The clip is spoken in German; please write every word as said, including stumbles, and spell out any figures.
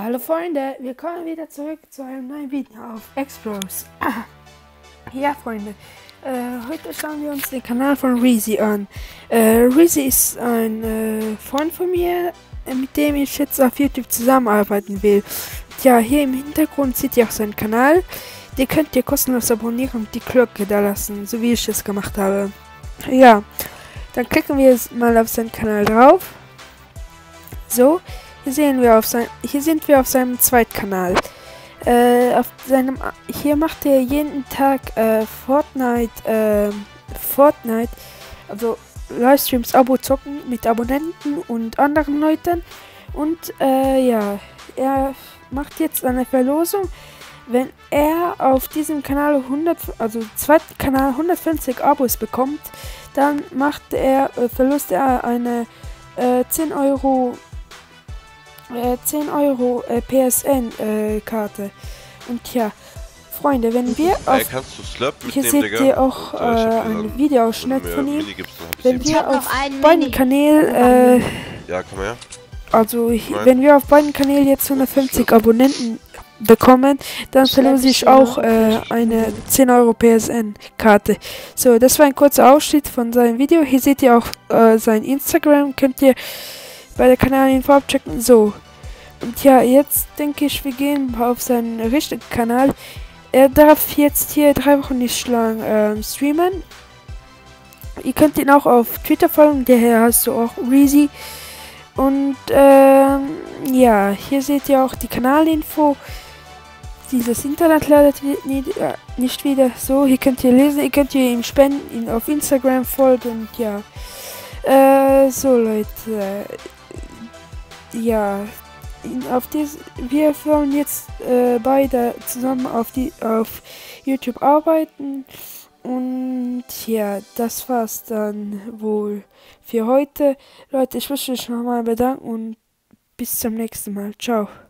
Hallo Freunde, wir kommen wieder zurück zu einem neuen Video auf Explorers. Ja Freunde, äh, heute schauen wir uns den Kanal von Reezy an. Äh, Reezy ist ein äh, Freund von mir, äh, mit dem ich jetzt auf YouTube zusammenarbeiten will. Tja, hier im Hintergrund seht ihr auch seinen Kanal. Den könnt ihr kostenlos abonnieren und die Glocke da lassen, so wie ich es gemacht habe. Ja, dann klicken wir jetzt mal auf seinen Kanal drauf. So. Hier sehen wir auf sein, hier sind wir auf seinem Zweitkanal. Äh, auf seinem, hier macht er jeden Tag äh, Fortnite, äh, Fortnite, also Livestreams, Abo zocken mit Abonnenten und anderen Leuten. Und äh, ja, er macht jetzt eine Verlosung. Wenn er auf diesem Kanal hundert, also zweiten Kanal hundertfünfzig Abos bekommt, dann macht er, äh, verlost er eine äh, zehn Euro zehn Euro äh, P S N-Karte. Äh, und ja, Freunde, wenn wir auf... Hey, hier seht ihr auch äh, einen Videoausschnitt von ihm. Wenn wir auf beiden Kanälen... Äh, ja, komm her. Also, ich, wenn wir auf beiden Kanälen jetzt hundertfünfzig Abonnenten bekommen, dann verlose ich auch äh, eine zehn Euro P S N-Karte. So, das war ein kurzer Ausschnitt von seinem Video. Hier seht ihr auch äh, sein Instagram. Könnt ihr bei der Kanalinfo abchecken. So. Und ja, jetzt denke ich, wir gehen auf seinen richtigen Kanal. Er darf jetzt hier drei Wochen nicht lang ähm, streamen. Ihr könnt ihn auch auf Twitter folgen. Der heißt so auch Reezy. Und ähm, ja, hier seht ihr auch die Kanalinfo. Dieses Internet ladet nicht, äh, nicht wieder. So, hier könnt ihr lesen. Ihr könnt ihr ihm spenden, ihn auf Instagram folgen. Und ja. Äh, so Leute. Ja, auf dies, wir wollen jetzt äh, beide zusammen auf die auf YouTube arbeiten und ja, das war's dann wohl für heute. Leute, ich möchte mich nochmal bedanken und bis zum nächsten Mal. Ciao.